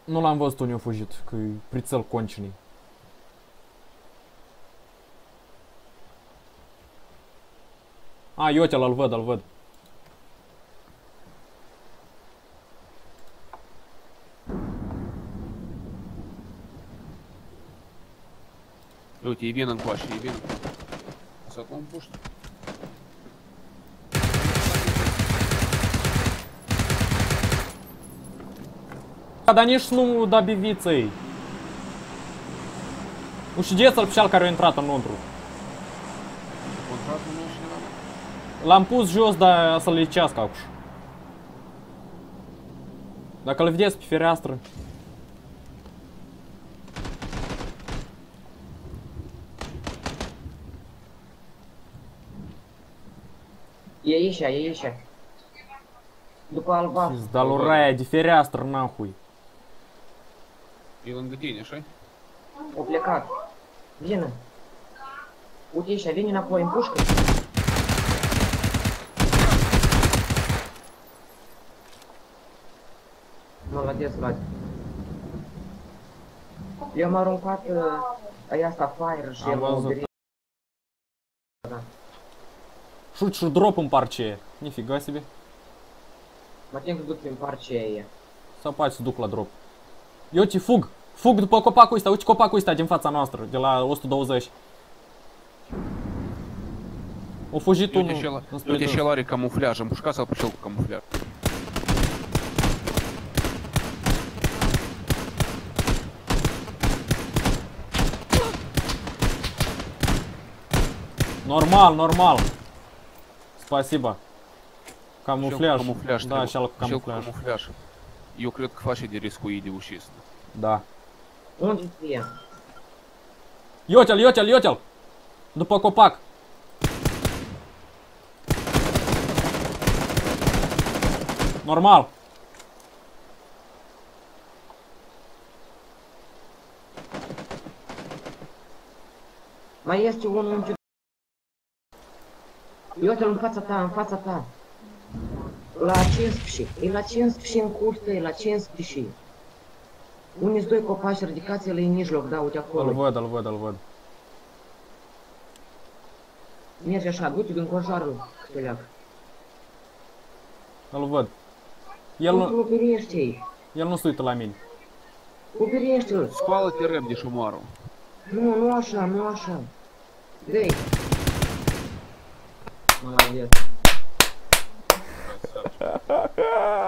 Nu l-am văzut unde a fugit, că e prițel concinii. A, Iotel, îl văd, îl văd. Uite, e vin încoace, e vin. Să cum puști. Dar nici nu da biviței. Ușigeți-l pe cel care a intrat înăuntru. Contractul nu și nada. L-am pus jos, dar să-l licească acuș. Dacă îl vedeți pe fereastră. E aici, e aici. După albastru. Pizda lui Raia de fereastră, nahui. E lângă tine, așa? O plecat. Vină. Uite aici, vine înapoi în pușcă. Молодец, Vlad. Eu am aruncat aia asta fire și el m-a obirit. Шут și drop în parcie. Nifiga себе. Mă tem că duc prin parcia aia. Sau poate să duc la drop. Eu te fug. Fug după copacul ăsta. Uite copacul ăsta din fața noastră. De la 120. O fugit unul înspre Uite, dâns. și el are camufleaj. Împușcați-l pe cel cu camufleaj. Normal, normal. Spasiba. Camufleaj. Camufleaj Da, și al cu Cel cu camufleaj. camufleaj. Eu cred că face de riscul de ușist. Da. Unde e? Iotel, Iotel, Iotel! După copac. Normal. Mai este unul în Uite-l în fața ta, în fața ta. La 15. E la 15 în curte, e la 15. Unii-s doi copaci ridicați, el e în mijloc, da, uite Îl acolo. văd, îl văd, îl văd. Merge așa, du-te din cojarul, câte leac. Îl văd. Nu operește-i. El nu se uită la mine. Operește-l. Spală-te repede șumarul. Nu, nu așa, nu așa. Dă-i. Молодец.